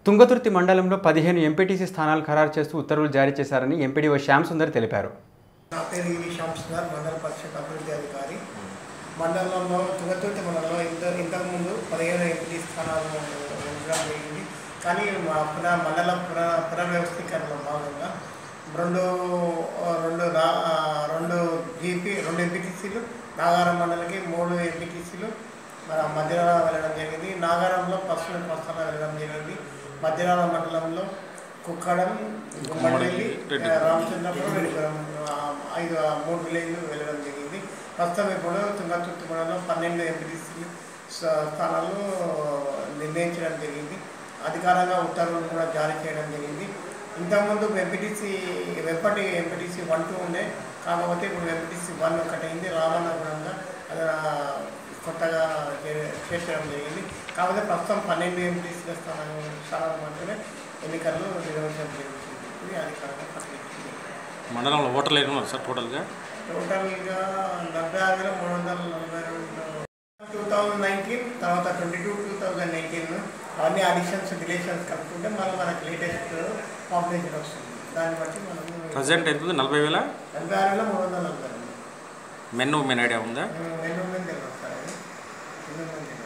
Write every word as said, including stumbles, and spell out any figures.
తుంగతుర్తి మండలంలో పదిహేను ఎంపీటీసీ స్థానాలు ఖరారు చేస్తూ ఉత్తర్వులు జారీ చేశారని ఎంపీడీఓ శ్యామ్ సుందర్ తెలిపారు. నా పేరు ఈవి శ్యామ్ సుందర్, మండల పరిషత్ అభివృద్ధి అధికారి. మండలంలో తుంగతుర్తి మండలంలో ఇంత ఇంతకుముందు పదిహేను ఎంపీటీ స్థానాలు ఉండడం జరిగింది. కానీ మా పున మండల పున పునర్వ్యవస్థీకరణలో భాగంగా రెండు రెండు రెండు జీపీ రెండు ఎంపీటీసీలు నాగారం మండలికి మూడు ఎంపీటీసీలు మన మధ్యరాల వెళ్ళడం జరిగింది. నాగారంలో పశ్చిమ ప్రస్థానం వెళ్ళడం జరిగింది. మధ్యరాల మండలంలో కుక్కడం, గుమ్మడివెల్లి, రామచంద్రపురం, రెడ్డిపురం ఐదు మూడు విలేజ్లు వెళ్ళడం జరిగింది. ప్రస్తుతం ఇప్పుడు తుంగతుర్తి మండలంలో పన్నెండు ఎంపీటీసీ స్థానాలు నిర్ణయించడం జరిగింది. అధికారంగా ఉత్తర్వులు కూడా జారీ చేయడం జరిగింది. ఇంతకుముందు ఎంపీటీసీ వెప్పటి ఎంపీటీసీ వన్ టూ ఉండే, కాకపోతే ఇప్పుడు ఎంపీటీసీ వన్ ఒకటి అయింది. రామన్నగూడంగా అది కొత్తగా చేర్చడం జరిగింది. కాకపోతే ప్రస్తుతం పన్నెండు ఎంపీటీసీల స్థానాలు స్థానాలు మాత్రమే ఎన్నికలు నిర్వహించడం జరుగుతుంది. ఇది అధికారంగా ప్రకటించింది. మండలంలో ఓటర్లు ఎన్ని ఉన్నారు సార్? టోటల్గా టోటల్గా డెబ్బై ఆరు వేల మూడు వందల నలభై రెండు టూ థౌజండ్ నైన్టీన్ తర్వాత twenty two two thousand nineteen అవన్నీ అడిషన్స్ డిలేషన్స్ కలుపుకుంటే మళ్ళీ మనకు లేటెస్ట్ పాపులేషన్ వస్తుంది. దాన్ని బట్టి మనం ప్రజెంట్ ఎంత ఉంది? నలభై వేల డెబ్బై ఆరు వేల మూడు వందల నలభై రెండు. మెన్ ఉమెన్ ఐడియా ఉందా? మెన్ ఉమెన్ తెలియదు సార్, అది మెన్ ఉమెన్ తెలియదు.